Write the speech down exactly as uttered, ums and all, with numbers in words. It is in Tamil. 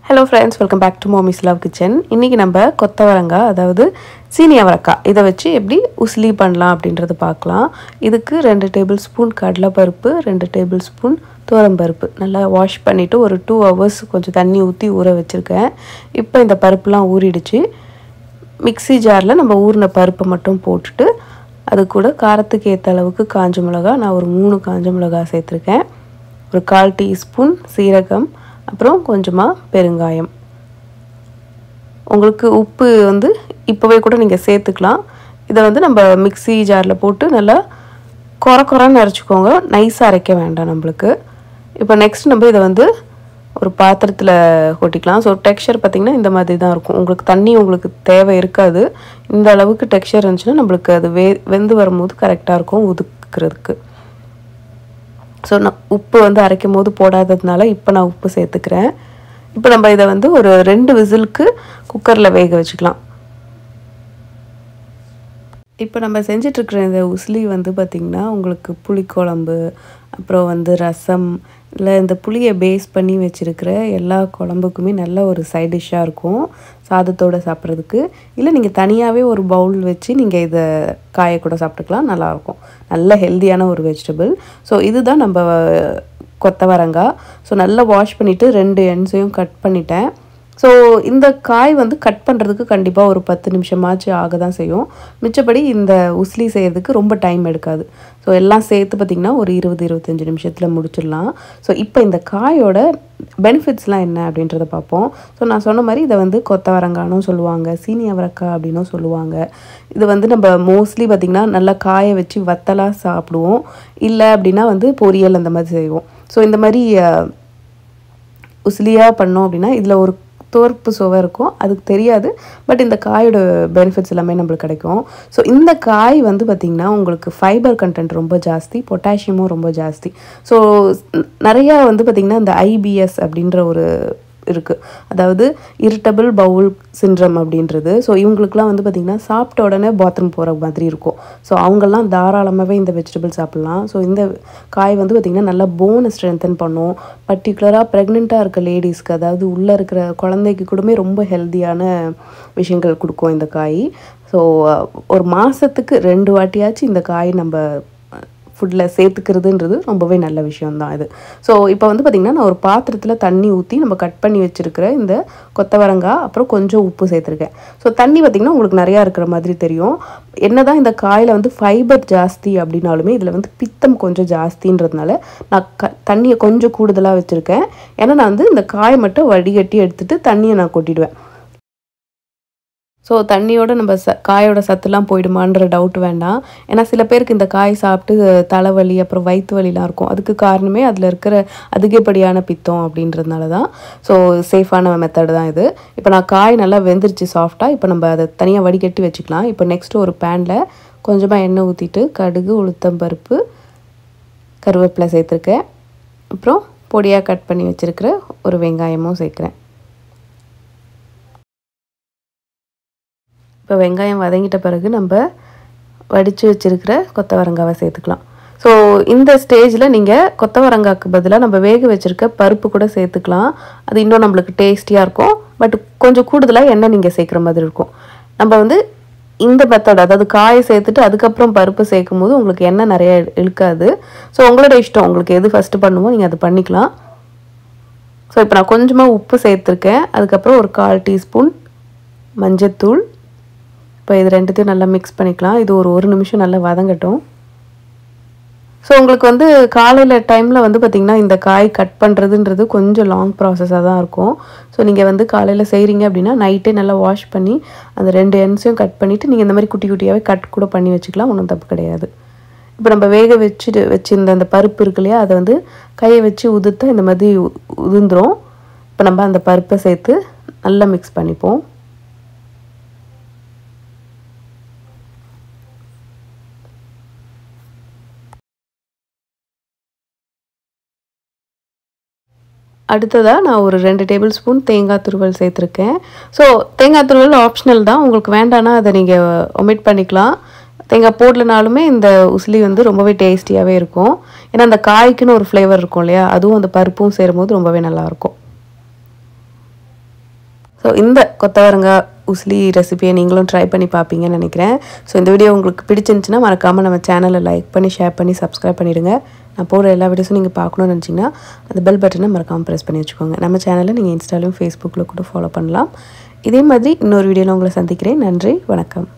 Hello friends, welcome back to Mommy's Love Kitchen. இன்னைக்கு நம்ம கொத்தவரங்கா அதாவது சீனி அவரக்காய் இத வச்சு எப்படி உசிலி பண்ணலாம் அப்படின்றது பார்க்கலாம். இதுக்கு two டேபிள்ஸ்பூன் கடலை பருப்பு, two டேபிள்ஸ்பூன் துவரம் பருப்பு நல்லா வாஷ் பண்ணிட்டு ஒரு two hours கொஞ்சம் தண்ணி ஊத்தி ஊற வச்சிருக்கேன். இப்போ இந்த பருப்புலாம் ஊறிடுச்சு. மிக்ஸி ஜார்ல நம்ம ஊறின பருப்பு மட்டும் போட்டுட்டு அது கூட காரத்துக்கு ஏத்த அளவுக்கு காஞ்ச மிளகாய் நான் ஒரு three காஞ்ச மிளகாய் சேர்த்திருக்கேன். ஒரு கால் டீஸ்பூன் சீரகம் அப்புறம் கொஞ்சமா பெருங்காயம். உங்களுக்கு உப்பு வந்து இப்பவே கூட நீங்க சேர்த்துக்கலாம். இத வந்து நம்ம மிக்ஸி ஜார்ல போட்டு நல்லா கொர கொரன்னு அரைச்சுக்கோங்க. நைஸா அரைக்க வேண்டாம் நமக்கு. இப்போ நெக்ஸ்ட் நம்ம இத வந்து ஒரு பாத்திரத்துல கொட்டிக்கலாம். சோ டெக்ஸ்சர் பாத்தீங்கன்னா இந்த மாதிரி தான் இருக்கும். உங்களுக்கு தண்ணி உங்களுக்கு தேவை இருக்காது. இந்த அளவுக்கு டெக்ஸ்சர் இருந்துச்சுனா நமக்கு அது வெந்து வரும்போது கரெக்ட்டா இருக்கும் உதுக்குறதுக்கு. சோ நான் உப்பு வந்து அரைக்கும்போது போடாததனால இப்போ நான் உப்பு சேர்த்துக்கிறேன். இப்போ நம்ம இத வந்து ஒரு two விசிலுக்கு குக்கர்ல வேக வச்சுக்கலாம். இப்போ நம்ம செஞ்சிட்டு இருக்கிற இந்த உசிலி வந்து பாத்தீங்கன்னா உங்களுக்கு புளி குழம்பு அப்புறம் வந்து ரசம் இல்ல இந்த புளியை பேஸ் பண்ணி வச்சிருக்கிற எல்லா குழம்புக்குமே நல்ல ஒரு சைடு டிஷ்ஷா இருக்கும் சாதத்தோட சாப்பிறதுக்கு. இல்ல நீங்க தனியாவே ஒரு பவுல் வச்சு நீங்க இத காய கூட சாப்பிட்டுக்கலாம், நல்லா இருக்கும். நல்ல ஹெல்தியான ஒரு வெஜிடபிள். சோ இதுதான் நம்ம கொத்தவரங்கா. சோ நல்லா வாஷ் பண்ணிட்டு ரெண்டு எண்ட்ஸையும் கட் பண்ணிட்டேன். சோ இந்த காய் வந்து கட் பண்றதுக்கு கண்டிப்பா ஒரு ten நிமிஷமாச்சு ஆக தான் செய்யும். மிச்சபடி இந்த உசிலி செய்யிறதுக்கு ரொம்ப டைம் எடுக்காது. சோ எல்லாம் சேர்த்து பாத்தீங்கன்னா ஒரு twenty twenty-five நிமிஷத்துல முடிச்சிடலாம். சோ இப்போ இந்த காயோட பெனிஃபிட்ஸ்லாம் என்ன அப்படின்றத பாப்போம். சோ நான் சொன்ன மாதிரி இத வந்து கொத்தவரங்கானும் சொல்லுவாங்க, சீனி அவரக்காய் அப்படினும் சொல்லுவாங்க. இது வந்து நம்ம மோஸ்ட்லி பாத்தீங்கன்னா நல்லா காய வச்சு வத்தலா சாப்பிடுவோம். இல்ல அப்படினா வந்து பொரியல் அந்த மாதிரி செய்வோம். சோ இந்த மாதிரி உசிலியா பண்ணோம் அப்படினா இதுல ஒரு தோர்ப்பு சுவை இருக்கும். அதுக்கு தெரியாது. பட் இந்த காயோட பெனிஃபிட்ஸ் எல்லாமே நமக்கு கிடைக்கும். சோ இந்த காய் வந்து பாத்தீங்கன்னா உங்களுக்கு ஃபைபர் கண்டென்ட் ரொம்ப ஜாஸ்தி, பொட்டாசியமும் ரொம்ப ஜாஸ்தி. சோ நிறைய வந்து பாத்தீங்கன்னா இந்த I B S அப்படிங்கற ஒரு இருக்கு. அதாவது irritable bowel syndrome அப்படின்றது. சோ இவங்களுக்குலாம் வந்து பாத்தீங்கன்னா சாப்பிட்ட உடனே பாத்ரூம் போற மாதிரி இருக்கும். சோ அவங்க எல்லாம் தாராளமாவே இந்த வெஜிடபிள் சாப்பிடலாம். சோ இந்த காய் வந்து பாத்தீங்கன்னா நல்ல போன் ஸ்ட்ரெngthen பண்ணும். பர்టిక్యులரா பிரெக்னன்ட்டா இருக்க லேடிஸ்க்கு அதாவது உள்ள இருக்கிற குழந்தைக்கு கூடமே ரொம்ப ஹெல்தியான விஷயங்கள் கொடுக்கும் இந்த காய். சோ ஒரு மாசத்துக்கு ரெண்டு வாட்டியாச்சு இந்த காய் நம்ம ஃபுட்ல சேர்த்துக்கிறதுன்றது ரொம்பவே நல்ல விஷயம் தான் இது. சோ இப்போ வந்து பாத்தீங்கன்னா நான் ஒரு பாத்திரத்துல தண்ணி ஊத்தி நம்ம கட் பண்ணி வச்சிருக்கிற இந்த கொத்தவரங்காய் அப்புறம் கொஞ்சம் உப்பு சேர்த்திருக்கேன். சோ தண்ணி பாத்தீங்கன்னா உங்களுக்கு நிறைய இருக்கிற மாதிரி தெரியும். என்னதான் இந்த காயில வந்து ஃபைபர் ஜாஸ்தி அப்படினாலுமே இதுல வந்து பித்தம் கொஞ்சம் ஜாஸ்தின்றதுனால நான் தண்ணியை கொஞ்சம் கூடுதலா வச்சிருக்கேன். ஏன்னா நான் வந்து இந்த காயை மட்டும் வடிகட்டி எடுத்துட்டு தண்ணியை நான் கொட்டிடுவேன். சோ தண்ணியோட நம்ம காயோட சத்துலாம் போய்டுமான்ற டவுட் வேண்டாம். ஏன்னா சில பேருக்கு இந்த காய் சாப்பிட்டு தலைவலி அப்புறம் வயித்து வலிலாம் இருக்கும். அதுக்கு காரணமே அதுல இருக்கிற அதிகப்படியான பித்தம் அப்படின்றதுனால தான். சோ சேஃபான மெத்தட் தான் இது. இப்போ நான் காய் நல்லா வெந்திருச்சு சாஃப்ட்டா. இப்போ நம்ம அதை தனியா வடிகட்டி வச்சுக்கலாம். இப்போ நெக்ஸ்ட் ஒரு பேன்ல கொஞ்சமா எண்ணெய் ஊத்திட்டு கடுகு, உளுத்தம் பருப்பு, கருவேப்பிலை சேர்த்திருக்கேன். அப்புறம் பொடியா கட் பண்ணி வச்சிருக்கிற ஒரு வெங்காயமும் சேர்க்கிறேன். இப்போ வெங்காயம் வதங்கிட்ட பிறகு நம்ம வடிச்சு வச்சிருக்கிற கொத்தவரங்காவை சேர்த்துக்கலாம். சோ இந்த ஸ்டேஜ்ல நீங்க கொத்தவரங்காக்கு பதிலா நம்ம வேக வச்சிருக்க பருப்பு கூட சேர்த்துக்கலாம். அது இன்னும் நமக்கு டேஸ்டியா இருக்கும். பட் கொஞ்சம் கூடுதலா எண்ணெய் நீங்க சேர்க்கிற மாதிரி இருக்கும். நம்ம வந்து இந்த மெத்தட் அதாவது காயை சேர்த்துட்டு அதுக்கு அப்புறம் பருப்பு சேர்க்கும்போது உங்களுக்கு எண்ணெய் நிறைய இழுக்காது. சோ உங்களோட இஷ்டம். உங்களுக்கு எது ஃபர்ஸ்ட் பண்ணுமோ நீங்க அது பண்ணிக்கலாம். சோ இப்போ நான் கொஞ்சமா உப்பு சேர்த்திருக்கேன். அதுக்கு அப்புறம் ஒரு கால் டீஸ்பூன் மஞ்சள்தூள். இப்போ இது ரெண்டுத்தையும் நல்லா மிக்ஸ் பண்ணிக்கலாம். இது ஒரு ஒரு நிமிஷம் நல்லா வதங்கட்டும். சோ உங்களுக்கு வந்து காலையில டைம்ல வந்து பாத்தீங்கன்னா இந்த காய் கட் பண்றதுன்றது கொஞ்சம் லாங் ப்ராசஸா தான் இருக்கும். சோ நீங்க வந்து காலையில செய்றீங்க அப்படினா நைட்டே நல்லா வாஷ் பண்ணி அந்த ரெண்டு எண்ட்ஸையும் கட் பண்ணிட்டு நீங்க இந்த மாதிரி குட்டி குட்டியாவே கட் கூட பண்ணி வச்சுக்கலாம். ஒண்ணும் தப்பு கிடையாது. இப்போ நம்ம வேக வச்சிட்டு வச்சிருந்த அந்த பருப்பு இருக்குலையா அதை வந்து கையை வச்சு உதுத்தா இந்த மாதிரி உதிர்ந்துரும். இப்போ நம்ம அந்த பருப்பை சேர்த்து நல்லா மிக்ஸ் பண்ணிப்போம். அடுத்ததா நான் ஒரு two டேபிள்ஸ்பூன் தேங்காய் துருவல் சேர்த்திருக்கேன். சோ தேங்காய் துருவல் ஆப்ஷனல் தான். உங்களுக்கு வேண்டானா அதை நீங்க ஒமிட் பண்ணிக்கலாம். தேங்காய் போடலனாலுமே இந்த உசிலி வந்து ரொம்பவே டேஸ்டியாவே இருக்கும். ஏன்னா அந்த காய்க்குன்னு ஒரு ஃப்ளேவர் இருக்கும் இல்லையா, அதுவும் அந்த பருப்பும் சேரும்போது ரொம்பவே நல்லா இருக்கும். ஸோ இந்த கொத்தவரங்காய் உசிலி ரெசிபியை நீங்களும் ட்ரை பண்ணி பார்ப்பீங்கன்னு நினைக்கிறேன். ஸோ இந்த வீடியோ உங்களுக்கு பிடிச்சிருந்துச்சுன்னா மறக்காமல் நம்ம சேனலை லைக் பண்ணி ஷேர் பண்ணி சப்ஸ்கிரைப் பண்ணிவிடுங்க. நான் போகிற எல்லா வீடியோஸும் நீங்கள் பார்க்கணுன்னு நினச்சிங்கன்னா அந்த பெல் பட்டனை மறக்காமல் ப்ரெஸ் பண்ணி வச்சுக்கோங்க. நம்ம சேனலை நீங்கள் இன்ஸ்டாலையும் ஃபேஸ்புக்கில் கூட ஃபாலோ பண்ணலாம். இதே மாதிரி இன்னொரு வீடியோவில் உங்களை சந்திக்கிறேன். நன்றி, வணக்கம்.